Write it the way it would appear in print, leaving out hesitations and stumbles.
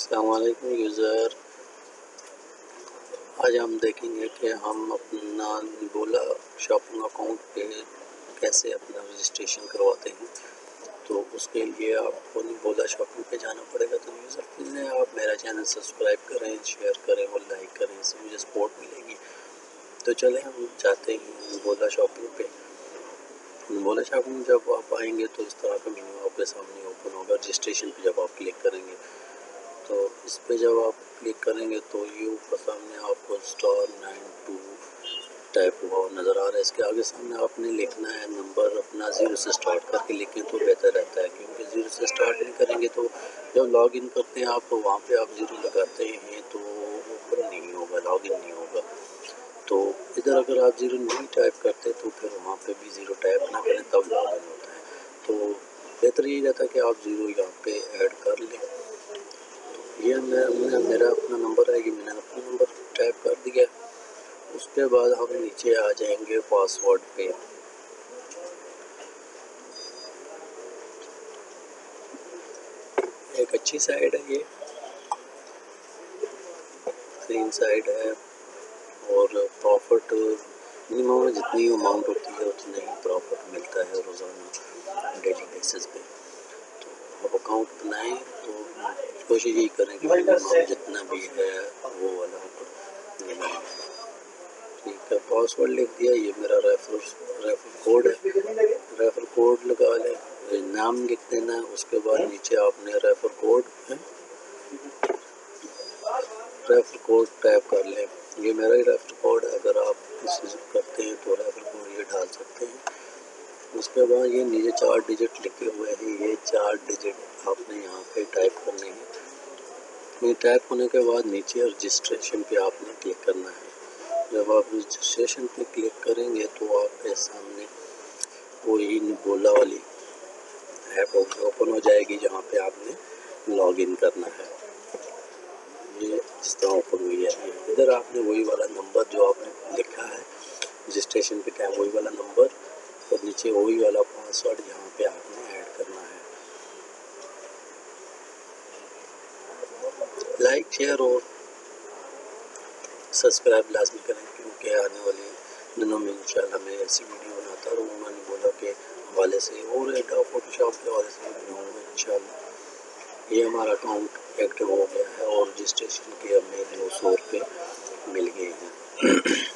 السلام علیکم یوزر، آج ہم دیکھیں گے کہ ہم اپنا نبولا شاپنگ اکاؤنٹ پہ کیسے اپنا رجسٹریشن کرواتے ہیں۔ تو اس کے لیے آپ کو نبولا شاپنگ پہ جانا پڑے گا۔ تو یوزر پلیز آپ میرا چینل سبسکرائب کریں، شیئر کریں اور لائک کریں، اس سے مجھے سپورٹ ملے گی۔ تو چلیں ہم جاتے ہیں نبولا شاپنگ پہ۔ نبولا شاپنگ جب آپ آئیں گے تو اس طرح کا مینیو آپ کے سامنے اوپن ہوگا۔ رجسٹریشن پہ جب آپ کلک کریں گے تو اس پہ جب آپ کلک کریں گے تو یہ اوپر سامنے آپ کو *92 ٹائپ ہوا نظر آ رہا ہے۔ اس کے آگے سامنے آپ نے لکھنا ہے نمبر اپنا 0 سے سٹارٹ کر کے لکھیں تو بہتر رہتا ہے، کیونکہ 0 سے سٹارٹ نہیں کریں گے تو جب لاگ ان کرتے ہیں آپ تو وہاں پہ آپ 0 لگاتے ہیں تو اوپن نہیں ہوگا، لاگ ان نہیں ہوگا۔ تو ادھر اگر آپ 0 نہیں ٹائپ کرتے تو پھر وہاں پہ بھی 0 ٹائپ نہ کریں تب لاگ ان ہوتا ہے۔ تو بہتر یہ رہتا ہے کہ آپ 0 یہاں پہ ایڈ کر لیں۔ یہ میرا اپنا نمبر ہے، یہ میں نے اپنا نمبر ٹائپ کر دیا۔ اس کے بعد ہم نیچے آ جائیں گے پاسورڈ پہ۔ ایک اچھی سائٹ ہے، یہ کلین سائٹ ہے اور پروفٹ منیمم جتنی اماؤنٹ ہوتی ہے اتنا ہی پروفٹ ملتا ہے روزانہ ڈیلی بیسس پہ۔ تو آپ اکاؤنٹ بنائیں تو کوشش یہی کریں کہ منیمم جتنا بھی ہے وہ والا بنائیں۔ ٹھیک ہے، پاسورڈ لکھ دیا، یہ میرا ریفر کوڈ ہے، ریفر کوڈ لگا لیں، نام لکھ دینا ہے۔ اس کے بعد نیچے آپ نے ریفر کوڈ ٹائپ کر لیں۔ یہ میرا ہی ریفر کوڈ ہے، اگر آپ کسی سے کرتے ہیں تو ریفر کوڈ یہ ڈال سکتے ہیں۔ اس کے بعد یہ نیچے 4 ڈیجٹ لکھے ہوئے ہیں، یہ 4 ڈیجٹ آپ نے یہاں پہ ٹائپ کرنے ہیں۔ یہ ٹائپ ہونے کے بعد نیچے رجسٹریشن پہ آپ نے کلک کرنا ہے۔ جب آپ رجسٹریشن پہ کلک کریں گے تو آپ کے سامنے وہی نبولا والی ایپ اوپن ہو جائے گی جہاں پہ آپ نے لاگ ان کرنا ہے۔ یہ جس طرح اوپن ہوئی ہے، ادھر آپ نے وہی والا نمبر جو آپ نے لکھا ہے رجسٹریشن پہ کیا وہی والا نمبر اور نیچے وہی والا پاسورڈ یہاں پہ آپ نے ایڈ کرنا ہے۔ لائک، شیئر اور سبسکرائب لازمی کریں، کیونکہ آنے والے دنوں میں انشاءاللہ میں ایسی ویڈیو بناتا رہوں گا نبولا کے حوالے سے اور فوٹو شاپ کے حوالے سے بناؤں گا انشاءاللہ۔ یہ ہمارا اکاؤنٹ ایکٹیو ہو گیا ہے اور رجسٹریشن کے ہمیں 200 روپے مل گئے ہیں۔